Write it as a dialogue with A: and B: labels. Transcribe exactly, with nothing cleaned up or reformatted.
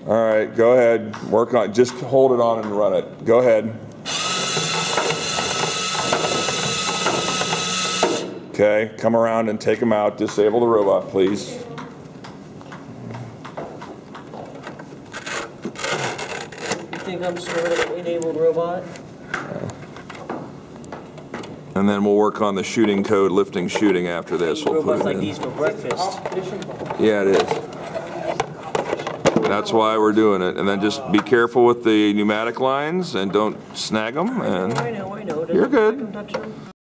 A: All right, go ahead. Work on. Just hold it on and run it. Go ahead. Okay, come around and take them out. Disable the robot, please.
B: You think I'm sort of an enabled robot?
A: And then we'll work on the shooting code, lifting, shooting after this. We'll put it
B: like
A: in.
B: these for breakfast.
A: Yeah, it is. That's why we're doing it. And then just be careful with the pneumatic lines and don't snag them. And
B: I know, I know.
A: you're good.